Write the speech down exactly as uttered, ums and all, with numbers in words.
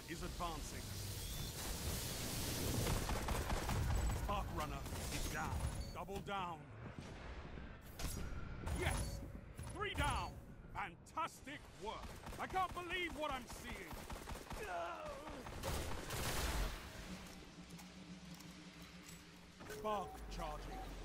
is advancing. Spark Runner is down. Double down. Yes! Three down! Fantastic work! I can't believe what I'm seeing! Spark charging.